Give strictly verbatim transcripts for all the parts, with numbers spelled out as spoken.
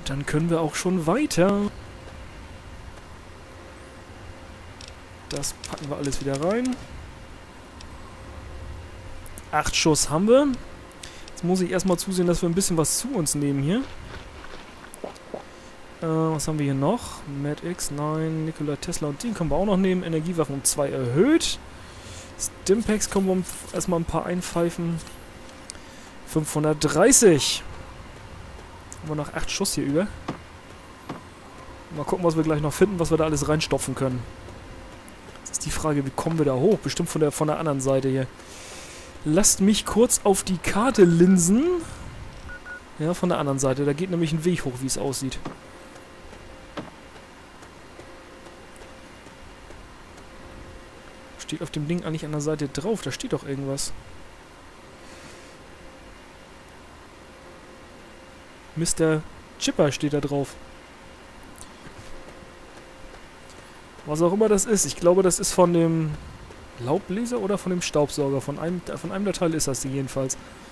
dann können wir auch schon weiter. Das packen wir alles wieder rein. Acht Schuss haben wir. Jetzt muss ich erstmal zusehen, dass wir ein bisschen was zu uns nehmen hier. Äh, was haben wir hier noch? Mad X, nein, Nikola Tesla und den können wir auch noch nehmen. Energiewaffen um zwei erhöht. Stimpaks können wir um erstmal ein paar einpfeifen. fünfhundertdreißig. Haben wir noch acht Schuss hier über. Mal gucken, was wir gleich noch finden, was wir da alles reinstopfen können. Jetzt ist die Frage, wie kommen wir da hoch? Bestimmt von der, von der anderen Seite hier. Lasst mich kurz auf die Karte linsen. Ja, von der anderen Seite. Da geht nämlich ein Weg hoch, wie es aussieht. Steht auf dem Ding eigentlich an der Seite drauf. Da steht doch irgendwas. Mister Chipper steht da drauf. Was auch immer das ist. Ich glaube, das ist von dem Laubbläser oder von dem Staubsauger. Von einem, von einem der Teile ist das jedenfalls.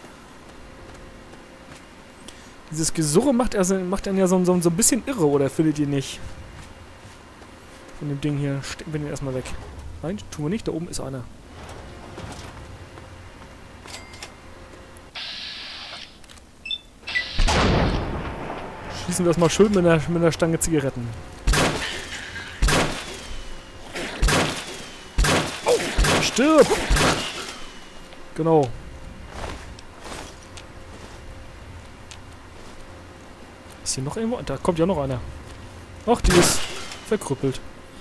Dieses Gesurre macht, er, macht einen ja so, so, so ein bisschen irre, oder findet ihr nicht? Von dem Ding hier. Stecken wir den erstmal weg. Nein, tun wir nicht. Da oben ist einer. Schießen wir das mal schön mit einer, mit einer Stange Zigaretten. Oh, stirb! Genau. Ist hier noch irgendwo? Da kommt ja noch einer. Ach, die ist verkrüppelt.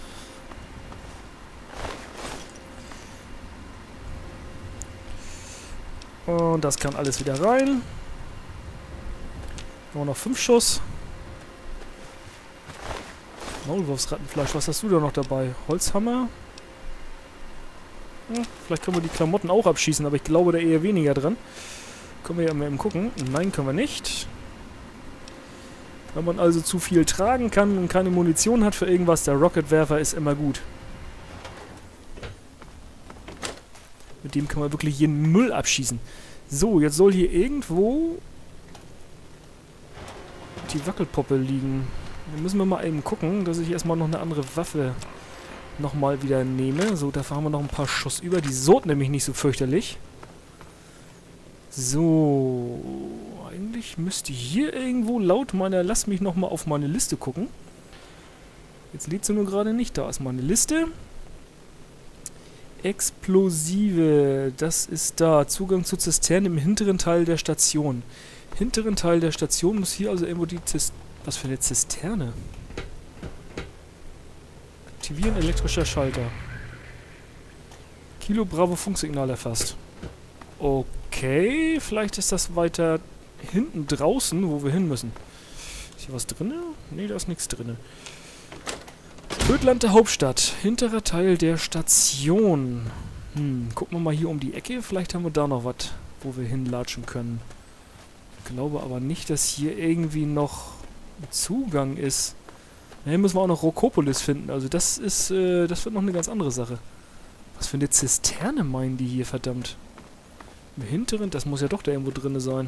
Und das kann alles wieder rein. Nur noch fünf Schuss. Maulwurfsrattenfleisch, was hast du da noch dabei? Holzhammer? Hm, vielleicht können wir die Klamotten auch abschießen, aber ich glaube da eher weniger dran. Können wir ja mal eben gucken. Nein, können wir nicht. Wenn man also zu viel tragen kann und keine Munition hat für irgendwas, der Rocketwerfer ist immer gut. Mit dem kann man wirklich jeden Müll abschießen. So, jetzt soll hier irgendwo die Wackelpuppe liegen. Dann müssen wir mal eben gucken, dass ich erstmal noch eine andere Waffe nochmal wieder nehme. So, dafür haben wir noch ein paar Schuss über. Die sot nämlich nicht so fürchterlich. So, eigentlich müsste hier irgendwo laut meiner... Lass mich nochmal auf meine Liste gucken. Jetzt lädt sie nur gerade nicht. Da ist meine Liste. Explosive, das ist da. Zugang zur Zisterne im hinteren Teil der Station. Hinteren Teil der Station muss hier also irgendwo die Zisterne... Was für eine Zisterne? Aktivieren elektrischer Schalter. Kilo Bravo Funksignal erfasst. Okay, vielleicht ist das weiter hinten draußen, wo wir hin müssen. Ist hier was drin? Ne, da ist nichts drin. Ödland der Hauptstadt. Hinterer Teil der Station. Hm, gucken wir mal hier um die Ecke. Vielleicht haben wir da noch was, wo wir hinlatschen können. Ich glaube aber nicht, dass hier irgendwie noch ein Zugang ist. Hier müssen wir auch noch Rokopolis finden. Also das ist, äh, das wird noch eine ganz andere Sache. Was für eine Zisterne meinen die hier, verdammt? Im hinteren, das muss ja doch da irgendwo drin sein.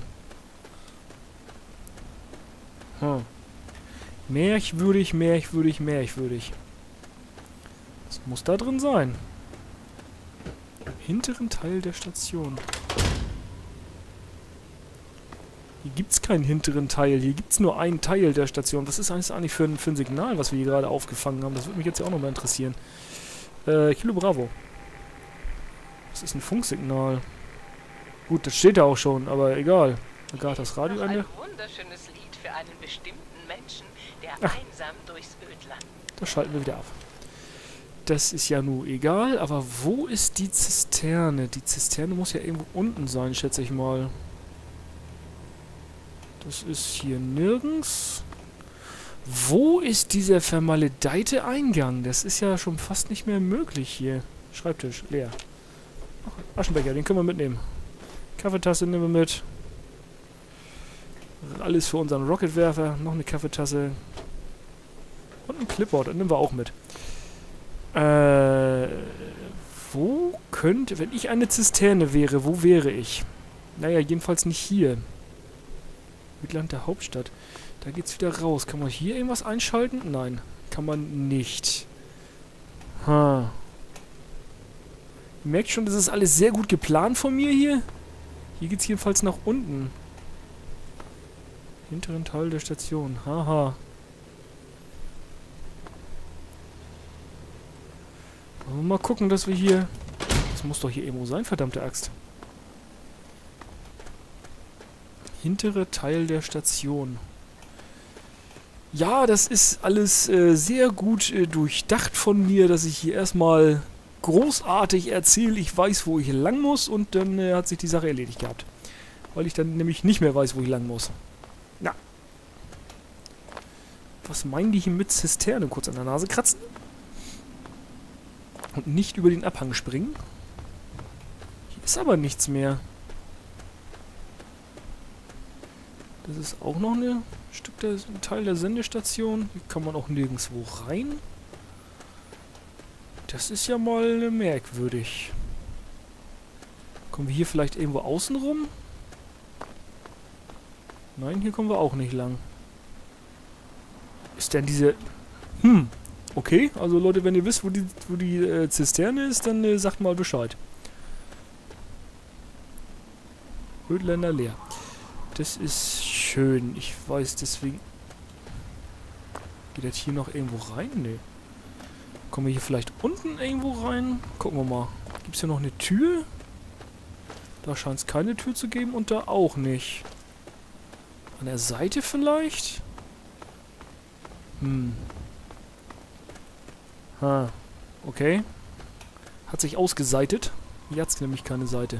Hm. Merkwürdig, merkwürdig, merkwürdig. Das muss da drin sein. Im hinteren Teil der Station. Hier gibt es keinen hinteren Teil. Hier gibt es nur einen Teil der Station. Was ist eigentlich für ein, für ein Signal, was wir hier gerade aufgefangen haben? Das würde mich jetzt ja auch nochmal interessieren. Äh, Kilo Bravo. Das ist ein Funksignal. Gut, das steht da auch schon, aber egal. Da geht das Radio an. Ein wunderschönes Lied für einen bestimmten Menschen, der Ach. einsam durchs Ödland. Das schalten wir wieder ab. Das ist ja nur egal, aber wo ist die Zisterne? Die Zisterne muss ja irgendwo unten sein, schätze ich mal. Das ist hier nirgends. Wo ist dieser vermaledeite Eingang? Das ist ja schon fast nicht mehr möglich hier. Schreibtisch, leer. Ach, Aschenbecher, den können wir mitnehmen. Kaffeetasse nehmen wir mit. Alles für unseren Rocketwerfer. Noch eine Kaffeetasse. Und ein Clipboard, das nehmen wir auch mit. Äh, wo könnte... Wenn ich eine Zisterne wäre, wo wäre ich? Naja, jedenfalls nicht hier. Ödland der Hauptstadt. Da geht's wieder raus. Kann man hier irgendwas einschalten? Nein, kann man nicht. Ha. Ihr merkt schon, das ist alles sehr gut geplant von mir hier. Hier geht's jedenfalls nach unten. Hinteren Teil der Station. Haha. Mal gucken, dass wir hier... Das muss doch hier irgendwo sein, verdammte Axt. Hintere Teil der Station. Ja, das ist alles äh, sehr gut äh, durchdacht von mir, dass ich hier erstmal großartig erzähle, ich weiß, wo ich lang muss, und dann äh, hat sich die Sache erledigt gehabt. Weil ich dann nämlich nicht mehr weiß, wo ich lang muss. Na. Was meinen die hier mit Zisterne? Kurz an der Nase kratzen. Und nicht über den Abhang springen. Hier ist aber nichts mehr. Das ist auch noch eine Stück der, ein Teil der Sendestation. Hier kann man auch nirgendwo rein. Das ist ja mal merkwürdig. Kommen wir hier vielleicht irgendwo außen rum? Nein, hier kommen wir auch nicht lang. Ist denn diese... Hm... Okay, also Leute, wenn ihr wisst, wo die, wo die äh, Zisterne ist, dann äh, sagt mal Bescheid. Rödländer leer. Das ist schön. Ich weiß deswegen... Geht das hier noch irgendwo rein? Nee. Kommen wir hier vielleicht unten irgendwo rein? Gucken wir mal. Gibt es hier noch eine Tür? Da scheint es keine Tür zu geben und da auch nicht. An der Seite vielleicht? Hm... Ha, okay. Hat sich ausgeseitet. Jetzt hat nämlich keine Seite.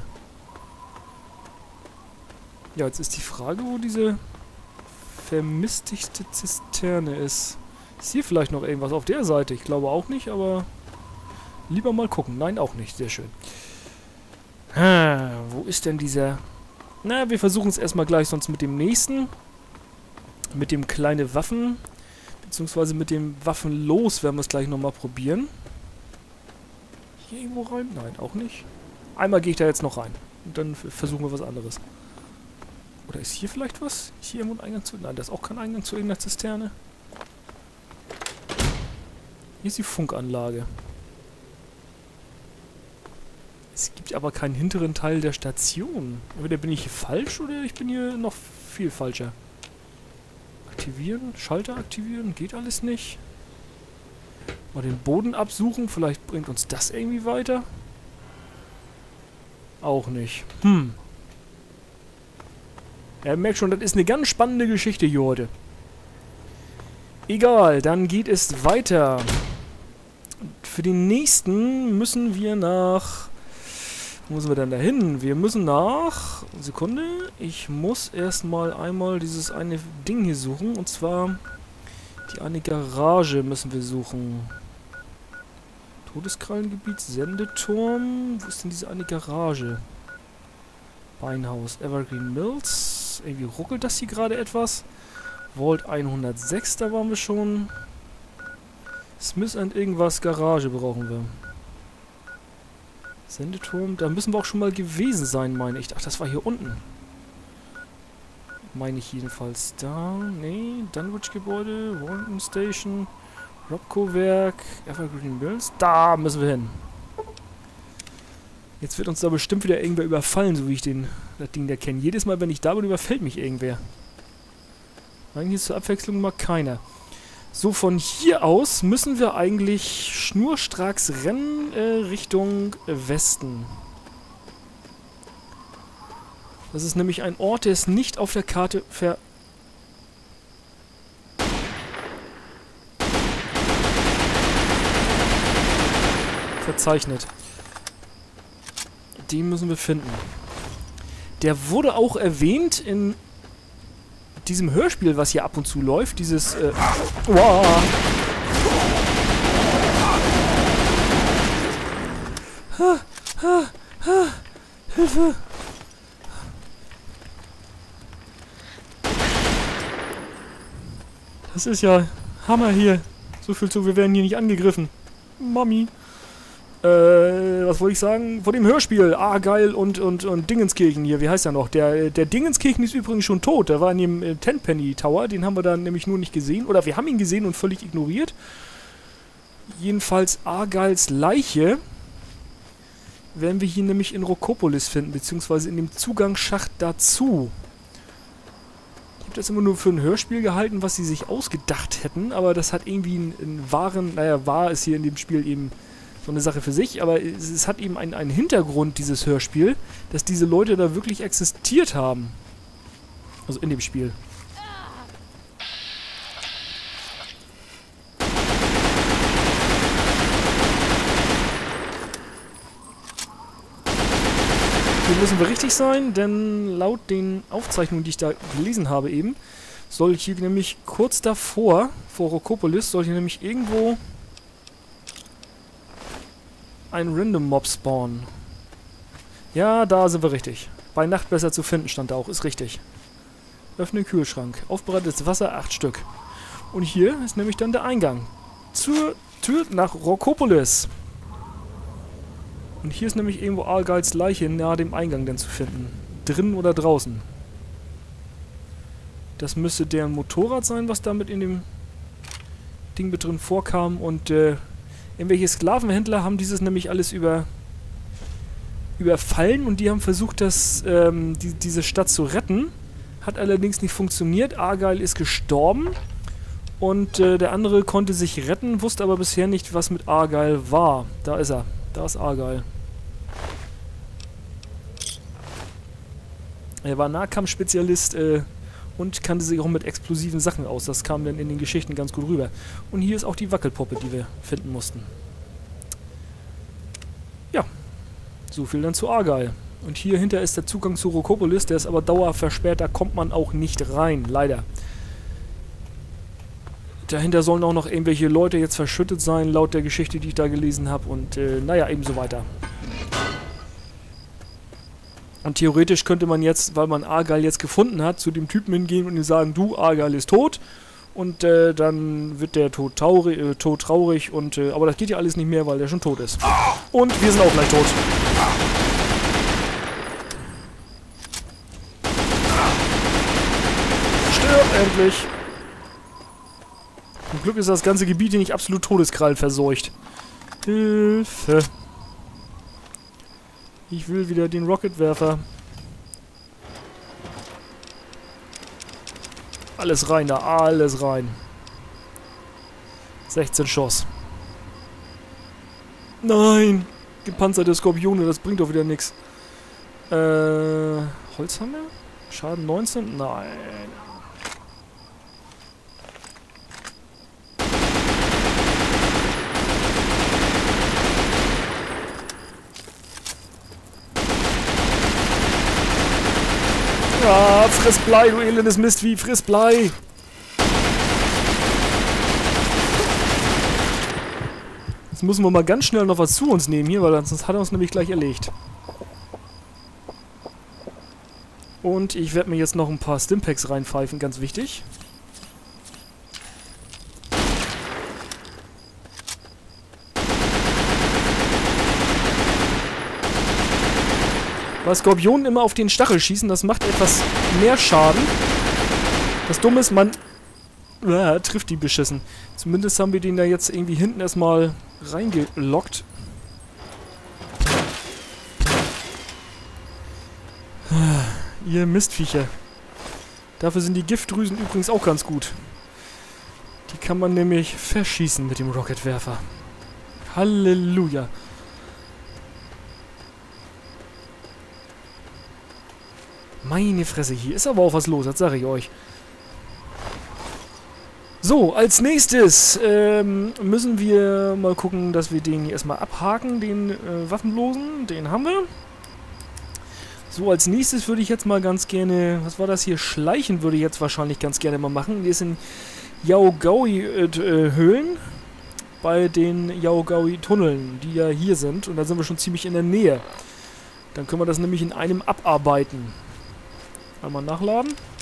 Ja, jetzt ist die Frage, wo diese vermistigte Zisterne ist. Ist hier vielleicht noch irgendwas auf der Seite? Ich glaube auch nicht, aber lieber mal gucken. Nein, auch nicht. Sehr schön. Ha, wo ist denn dieser... Na, wir versuchen es erstmal gleich sonst mit dem nächsten. Mit dem kleine Waffen... Beziehungsweise mit dem Waffenlos werden wir es gleich nochmal probieren. Hier irgendwo rein? Nein, auch nicht. Einmal gehe ich da jetzt noch rein. Und dann versuchen wir was anderes. Oder ist hier vielleicht was? Ist hier irgendwo ein Eingang zu... Nein, da ist auch kein Eingang zu irgendeiner Zisterne. Hier ist die Funkanlage. Es gibt aber keinen hinteren Teil der Station. Entweder bin ich hier falsch oder ich bin hier noch viel falscher. Aktivieren, Schalter aktivieren, geht alles nicht. Mal den Boden absuchen, vielleicht bringt uns das irgendwie weiter. Auch nicht. Hm. Er merkt schon, das ist eine ganz spannende Geschichte hier heute. Egal, dann geht es weiter. Für den nächsten müssen wir nach... Wo müssen wir denn da hin? Wir müssen nach... Sekunde. Ich muss erstmal einmal dieses eine Ding hier suchen. Und zwar die eine Garage müssen wir suchen. Todeskrallengebiet, Sendeturm. Wo ist denn diese eine Garage? Beinhaus, Evergreen Mills. Irgendwie ruckelt das hier gerade etwas. Vault hundertsechs, da waren wir schon. Smith and irgendwas, Garage brauchen wir. Sendeturm, da müssen wir auch schon mal gewesen sein, meine ich. Ach, das war hier unten. Meine ich jedenfalls. Da, nee, Dunwich-Gebäude, Warrington Station, Robco-Werk, Evergreen Mills. Da müssen wir hin. Jetzt wird uns da bestimmt wieder irgendwer überfallen, so wie ich den, das Ding da kenne. Jedes Mal, wenn ich da bin, überfällt mich irgendwer. Eigentlich zur Abwechslung mal keiner. So, von hier aus müssen wir eigentlich schnurstracks rennen äh, Richtung Westen. Das ist nämlich ein Ort, der ist nicht auf der Karte ver... verzeichnet. Den müssen wir finden. Der wurde auch erwähnt in diesem Hörspiel, was hier ab und zu läuft. Dieses... Äh, wow. Ha, ha, ha, Hilfe! Das ist ja Hammer hier. So viel zu, wir werden hier nicht angegriffen. Mami. Äh, was wollte ich sagen? Vor dem Hörspiel. Argyle und, und, und Dingenskirchen hier. Wie heißt er noch? Der, der Dingenskirchen ist übrigens schon tot. Der war in dem äh, Tenpenny Tower. Den haben wir dann nämlich nur nicht gesehen. Oder wir haben ihn gesehen und völlig ignoriert. Jedenfalls Argyles Leiche werden wir hier nämlich in Rokopolis finden, beziehungsweise in dem Zugangsschacht dazu. Ich habe das immer nur für ein Hörspiel gehalten, was sie sich ausgedacht hätten, aber das hat irgendwie einen, einen wahren, naja, wahr ist hier in dem Spiel eben so eine Sache für sich, aber es, es hat eben einen, einen Hintergrund, dieses Hörspiel, dass diese Leute da wirklich existiert haben. Also in dem Spiel. Hier müssen wir richtig sein, denn laut den Aufzeichnungen, die ich da gelesen habe eben, soll hier nämlich kurz davor, vor Rokopolis, soll hier nämlich irgendwo ein Random Mob spawnen. Ja, da sind wir richtig. Bei Nacht besser zu finden stand da auch, ist richtig. Öffne den Kühlschrank. Aufbereitetes Wasser, acht Stück. Und hier ist nämlich dann der Eingang zur Tür nach Rokopolis. Und hier ist nämlich irgendwo Argyles Leiche nahe dem Eingang denn zu finden. Drinnen oder draußen. Das müsste deren Motorrad sein, was damit in dem Ding mit drin vorkam. Und äh, irgendwelche Sklavenhändler haben dieses nämlich alles über überfallen und die haben versucht, das, ähm, die, diese Stadt zu retten. Hat allerdings nicht funktioniert. Argyle ist gestorben. Und äh, der andere konnte sich retten, wusste aber bisher nicht, was mit Argyle war. Da ist er. Da ist Argyle. Er war Nahkampfspezialist äh, und kannte sich auch mit explosiven Sachen aus. Das kam dann in den Geschichten ganz gut rüber. Und hier ist auch die Wackelpuppe, die wir finden mussten. Ja, so viel dann zu Argyle. Und hier hinter ist der Zugang zu Rokopolis, der ist aber dauerversperrt, da kommt man auch nicht rein, leider. Dahinter sollen auch noch irgendwelche Leute jetzt verschüttet sein, laut der Geschichte, die ich da gelesen habe. Und äh, naja, ebenso weiter. Und theoretisch könnte man jetzt, weil man Argyle jetzt gefunden hat, zu dem Typen hingehen und ihm sagen, du, Argyle ist tot. Und äh, dann wird der tot, traurig, äh, tot traurig. Und, äh, aber das geht ja alles nicht mehr, weil der schon tot ist. Und wir sind auch gleich tot. Stirb endlich! Zum Glück ist das ganze Gebiet hier nicht absolut Todeskrallen verseucht. Hilfe! Ich will wieder den Rocketwerfer. Alles rein da, alles rein. sechzehn Schuss. Nein! Gepanzerte Skorpione, das bringt doch wieder nichts. Äh, Holzhammer? Schaden neunzehn? Nein. Ah, friss Blei, du elendes Mistvieh, friss Blei! Jetzt müssen wir mal ganz schnell noch was zu uns nehmen hier, weil sonst hat er uns nämlich gleich erlegt. Und ich werde mir jetzt noch ein paar Stimpaks reinpfeifen, ganz wichtig. Weil Skorpionen immer auf den Stachel schießen, das macht etwas mehr Schaden. Das Dumme ist, man äh, trifft die beschissen. Zumindest haben wir den da jetzt irgendwie hinten erstmal reingelockt. Ihr Mistviecher. Dafür sind die Giftdrüsen übrigens auch ganz gut. Die kann man nämlich verschießen mit dem Rocketwerfer. Halleluja. Meine Fresse, hier ist aber auch was los, das sage ich euch. So, als nächstes ähm, müssen wir mal gucken, dass wir den hier erstmal abhaken, den äh, Waffenlosen. Den haben wir. So, als nächstes würde ich jetzt mal ganz gerne, was war das hier? Schleichen würde ich jetzt wahrscheinlich ganz gerne mal machen. Wir sind in Yaogaoi-Höhlen. Äh, bei den Yaogaoi-Tunneln, die ja hier sind. Und da sind wir schon ziemlich in der Nähe. Dann können wir das nämlich in einem abarbeiten. Einmal nachladen.